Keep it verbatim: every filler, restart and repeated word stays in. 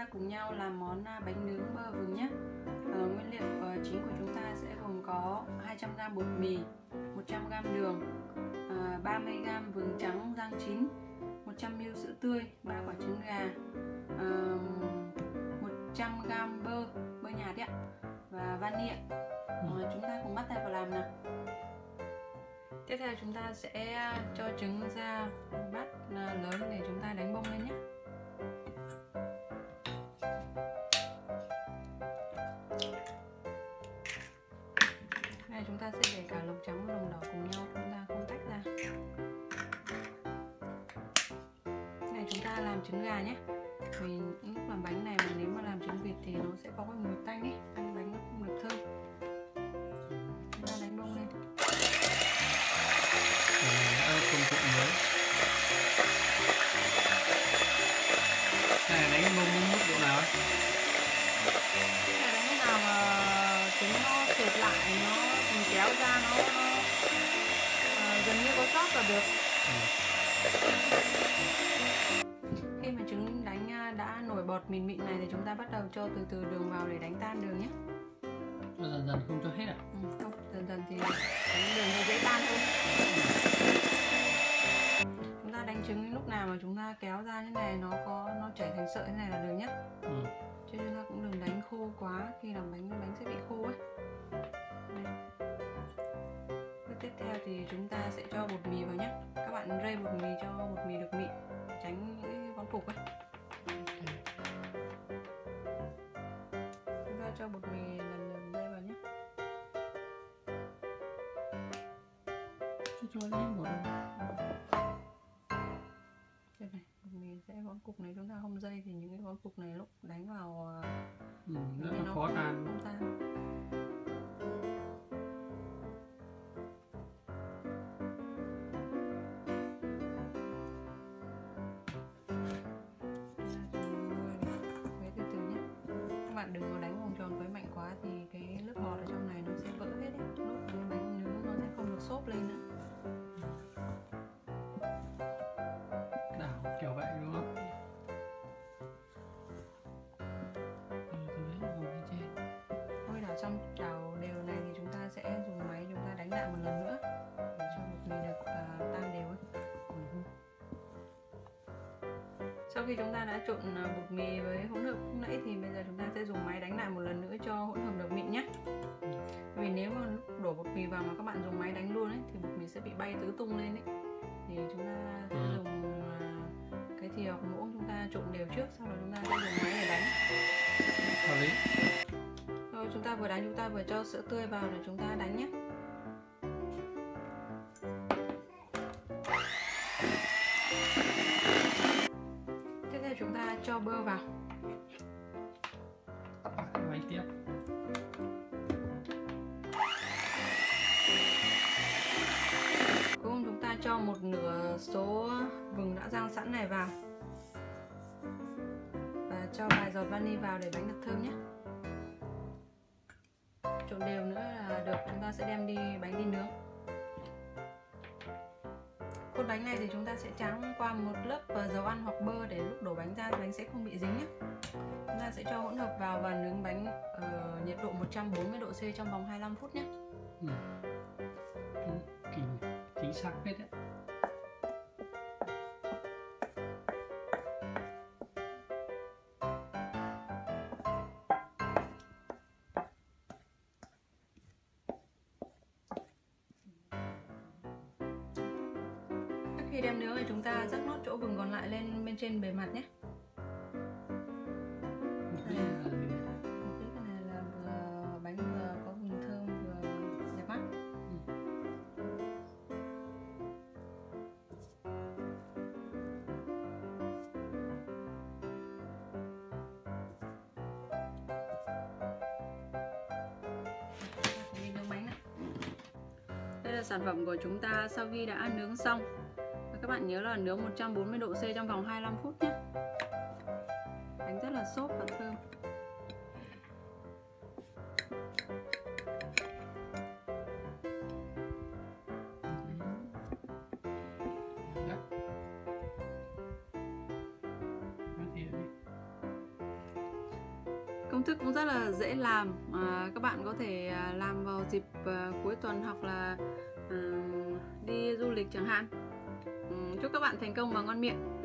cùng nhau làm món bánh nướng bơ vừng nhé. À, nguyên liệu chính của chúng ta sẽ gồm có hai trăm gam bột mì, một trăm gam đường, à, ba mươi gam vừng trắng rang chín, một trăm mi li lít sữa tươi, ba quả trứng gà, à, một trăm gam bơ, bơ nhạt ạ, và vani ạ. À, chúng ta cùng bắt tay vào làm nào. Tiếp theo chúng ta sẽ cho trứng ra bát lớn để chúng ta đánh bông lên nhé. Này chúng ta sẽ để cả lồng trắng và lồng đỏ cùng nhau, chúng ta không tách ra. Này chúng ta làm trứng gà nhé. Vì lúc làm bánh này mà nếu mà làm trứng vịt thì nó sẽ có cái mùi tanh ấy, ăn bánh nó không được thơm. Chúng ta đánh bông lên. Công cụ mới. Này đánh bông mức độ nào ấy? Này đánh lúc nào mà trứng nó sệt lại, nó mình kéo ra nó, nó uh, gần như có sót là được. Ừ. Khi mà trứng đánh đã nổi bọt mịn mịn này thì chúng ta bắt đầu cho từ từ đường vào để đánh tan đường nhé. Cho dần dần, không cho hết à? Ừ, không, dần dần thì đánh đường nó dễ tan hơn. Chúng ta đánh trứng lúc nào mà chúng ta kéo ra như này nó có nó chảy thành sợi như này là được nhé. Ừ. Chứ chúng ta cũng đừng đánh khô quá, khi làm bánh bánh sẽ bị khô ấy. Đây. Bước tiếp theo thì chúng ta sẽ cho bột mì vào nhé. Các bạn rây bột mì cho bột mì được mịn, tránh những cái vón cục ấy. Chúng ta cho bột mì lần lần rây vào nhé. Cho cho lấy bột. Đây này, bột mì sẽ vón cục này chúng ta không dây thì những cái vón cục này lúc đánh vào ừ, rất là khó tan. Không tan. Bạn đừng có đánh vòng tròn với mạnh quá thì cái lớp bọt ở trong này nó sẽ vỡ hết ấy. Lúc cái bánh nướng nó sẽ không được xốp lên nữa. Đảo kiểu vậy đúng không? Thôi đảo xong đảo đều này thì chúng ta sẽ dùng máy chúng ta đánh lại một lần nữa để cho bột mì được uh, tan đều ấy. Sau khi chúng ta đã trộn bột mì với hỗn hợp lúc nãy thì bây giờ chúng ta sẽ dùng máy đánh lại một lần nữa cho hỗn hợp được mịn nhé. Vì nếu mà lúc đổ bột mì vào mà các bạn dùng máy đánh luôn ấy thì bột mì sẽ bị bay tứ tung lên ấy. Thì chúng ta sẽ ừ. dùng cái thìa hoặc muỗng chúng ta trộn đều trước, sau đó chúng ta sẽ dùng máy để đánh. Hợp lý. Rồi chúng ta vừa đánh chúng ta vừa cho sữa tươi vào để chúng ta đánh nhé. Chúng ta cho bơ vào. Máy tiếp. Cuối cùng chúng ta cho một nửa số vừng đã rang sẵn này vào và cho vài giọt vani vào để bánh được thơm nhé. Trộn đều nữa là được, chúng ta sẽ đem đi bánh đi nướng. Khuôn bánh này thì chúng ta sẽ tráng qua một lớp dầu ăn hoặc bơ để lúc đổ bánh ra bánh sẽ không bị dính nhé. Chúng ta sẽ cho hỗn hợp vào và nướng bánh ở nhiệt độ một trăm bốn mươi độ C trong vòng hai mươi lăm phút nhé. Ừ. Ừ, chính xác hết đấy. Khi đem nướng thì chúng ta rắc nốt chỗ vừng còn lại lên bên trên bề mặt nhé. Đây. Cái này là vừa bánh vừa có vừng thơm vừa đẹp mắt. Đi nướng bánh này. Đây là sản phẩm của chúng ta sau khi đã nướng xong. Các bạn nhớ là nướng một trăm bốn mươi độ C trong vòng hai mươi lăm phút nhé. Bánh rất là xốp và thơm. công thức cũng rất là dễ làm, à, các bạn có thể à, làm vào dịp à, cuối tuần hoặc là à, đi du lịch chẳng hạn. Ừ, chúc các bạn thành công và ngon miệng.